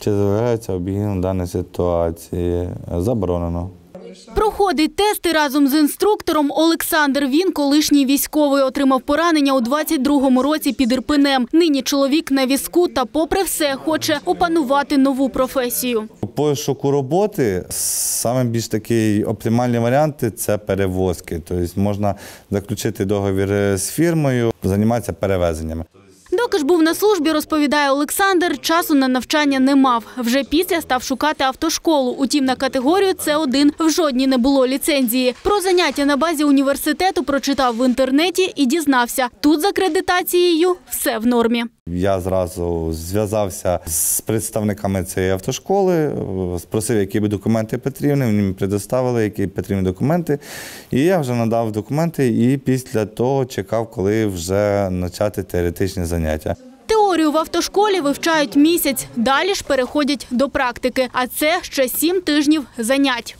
Чи дозволяється обгін даної ситуації? Заборонено. Проходить тести разом з інструктором Олександр. Він колишній військовий, отримав поранення у 22-му році під Ірпенем. Нині чоловік на візку та попри все хоче опанувати нову професію. У пошуку роботи найбільш такий оптимальний варіант – це перевозки. Тобто можна заключити договір з фірмою, займатися перевезеннями. Доки ж був на службі, розповідає Олександр, часу на навчання не мав. Вже після став шукати автошколу. Утім, на категорію С1 в жодній не було ліцензії. Про заняття на базі університету прочитав в інтернеті і дізнався. Тут з акредитацією все в нормі. Я зразу зв'язався з представниками цієї автошколи, спросив, які б документи потрібні, вони мені предоставили, які потрібні документи. І я вже надав документи і після того чекав, коли вже почати теоретичні заняття. Теорію в автошколі вивчають місяць, далі ж переходять до практики. А це ще 7 тижнів занять.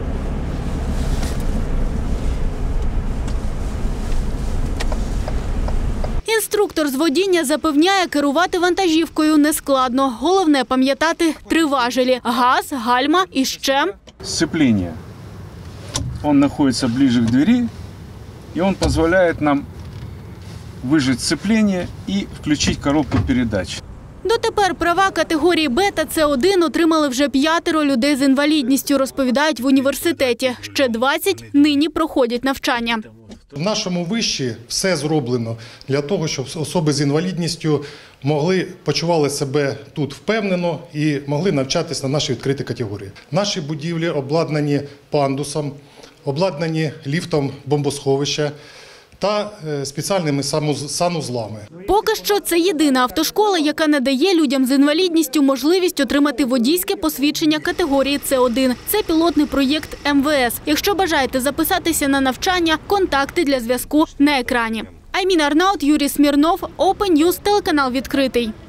Інструктор з водіння запевняє, керувати вантажівкою нескладно. Головне пам'ятати 3 важелі – газ, гальма і ще… Сцепление. Он находится ближе к двери, и он позволяет нам выжать сцепление и включить коробку передач. Дотепер права категорії Б та С1 отримали вже 5 людей з інвалідністю, розповідають в університеті. Ще 20 нині проходять навчання. В нашому виші все зроблено для того, щоб особи з інвалідністю почували себе тут впевнено і могли навчатися на нашій відкритій категорії. Наші будівлі обладнані пандусом, обладнані ліфтом бомбосховища та спеціальними санузлами. Поки що це єдина автошкола, яка надає людям з інвалідністю можливість отримати водійське посвідчення категорії С1. Це пілотний проєкт МВС. Якщо бажаєте записатися на навчання, контакти для зв'язку на екрані. Айміна Арнаут, Юрій Смірнов, Open News, телеканал «Відкритий».